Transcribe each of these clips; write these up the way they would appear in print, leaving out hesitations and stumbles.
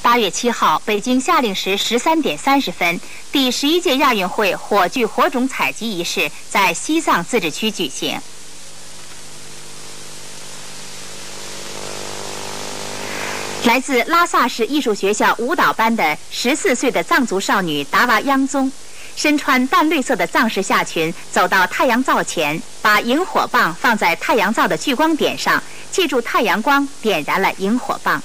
8月7号，北京夏令时13点30分，第11届亚运会火炬火种采集仪式在西藏自治区举行。来自拉萨市艺术学校舞蹈班的14岁的藏族少女达瓦央宗，身穿淡绿色的藏式夏裙，走到太阳灶前，把萤火棒放在太阳灶的聚光点上，借助太阳光点燃了萤火棒。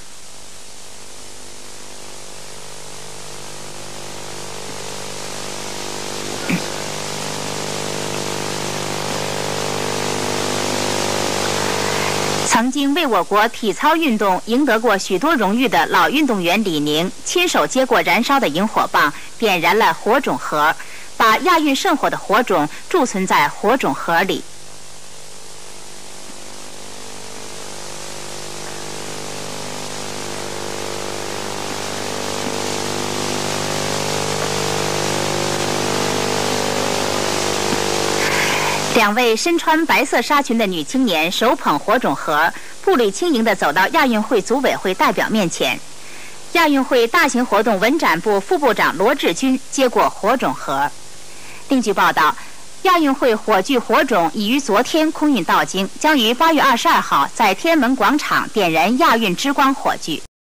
曾经为我国体操运动赢得过许多荣誉的老运动员李宁，亲手接过燃烧的萤火棒，点燃了火种盒，把亚运圣火的火种贮存在火种盒里。2位身穿白色纱裙的女青年手捧火种盒，步履轻盈地走到亚运会组委会代表面前。亚运会大型活动文展部副部长罗志军接过火种盒。另据报道，亚运会火炬火种已于昨天空运到京，将于8月22号在天安门广场点燃亚运之光火炬。